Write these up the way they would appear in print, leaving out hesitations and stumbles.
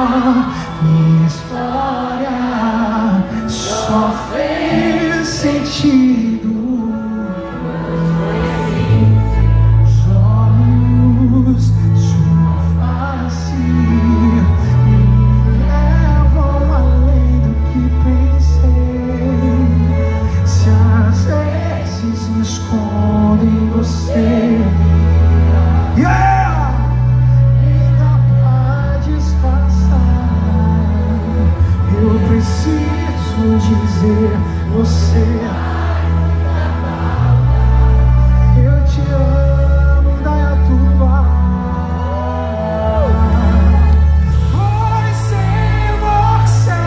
minha história só fez sentido. Os olhos, sua face me levam além do que pensei. Se às vezes me escondo em você, nem dá pra disfarçar. Eu preciso dizer, você, eu te amo, Indaiatuba. Foi sem você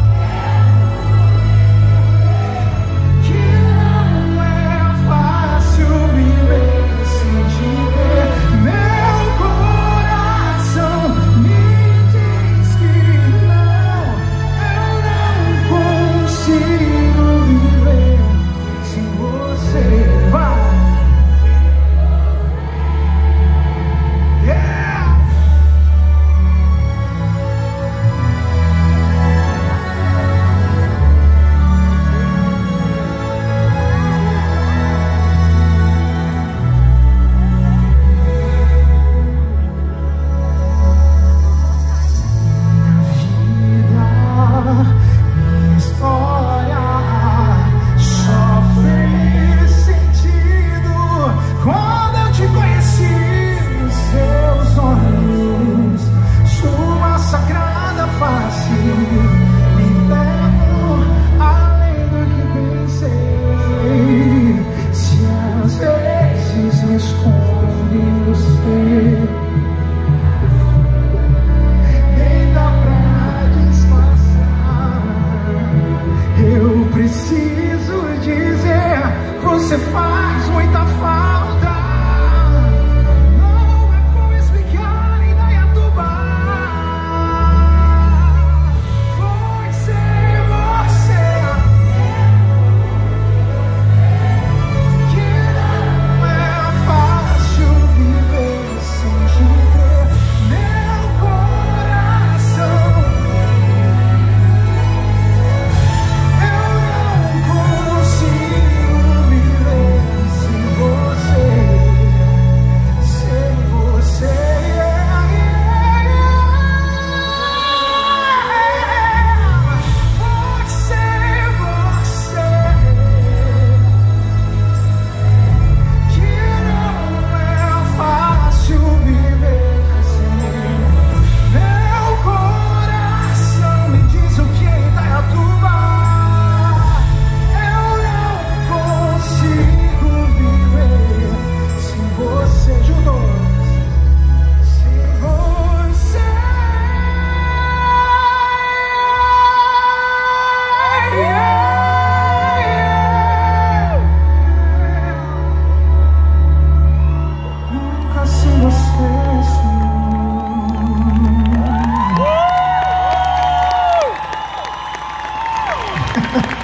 que não é fácil viver sem te ter. Meu coração me diz que não, eu não consigo viver sem você. Vai! Minha história só fez sentido quando eu te conheci. Seus olhos, sua sagrada face me levam além do que pensei. Se às vezes me escondo em você, nem dá pra disfarçar. Eu preciso dizer, você faz muita falta. Não é como explicar, Indaiatuba. Foi sem você que não é fácil viver sem te ter. Meu coração, eu não consigo viver sem você. Sem você. Foi sem você que não é fácil viver sem. Meu coração me diz o que, Indaiatuba. Eu não consigo viver sem você. Juntos. Sem você. Nunca sem você, Senhor.